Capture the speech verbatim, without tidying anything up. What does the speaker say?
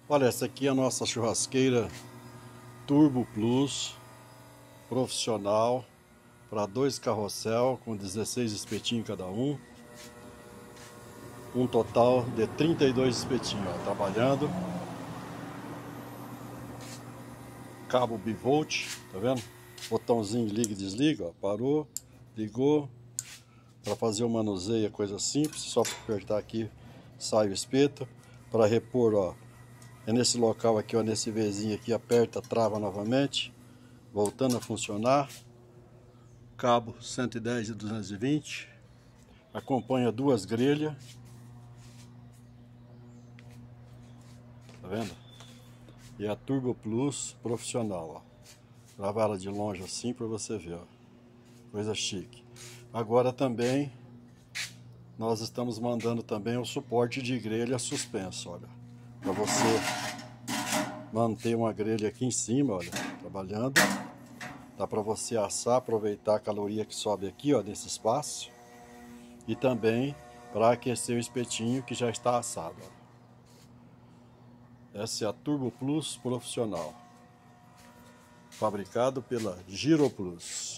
Olha, essa aqui é a nossa churrasqueira Turbo Plus profissional para dois carrossel com dezesseis espetinhos cada um. Um total de trinta e dois espetinhos, ó, trabalhando. Cabo bivolt, tá vendo? Botãozinho liga e desliga, ó, parou, ligou. Para fazer o manuseio é coisa simples, só apertar aqui sai o espeto. Para repor, ó, é nesse local aqui, ó, nesse Vzinho aqui, aperta, trava novamente, voltando a funcionar. Cabo cento e dez e duzentos e vinte, acompanha duas grelhas, tá vendo? E a Turbo Plus profissional, ó. Grava ela de longe assim para você ver, ó. Coisa chique. Agora também nós estamos mandando também o suporte de grelha suspenso, olha, para você manter uma grelha aqui em cima, olha, trabalhando. Dá para você assar, aproveitar a caloria que sobe aqui, ó, nesse espaço. E também para aquecer o espetinho que já está assado, ó. Essa é a Turbo Plus profissional, fabricado pela Giro Plus.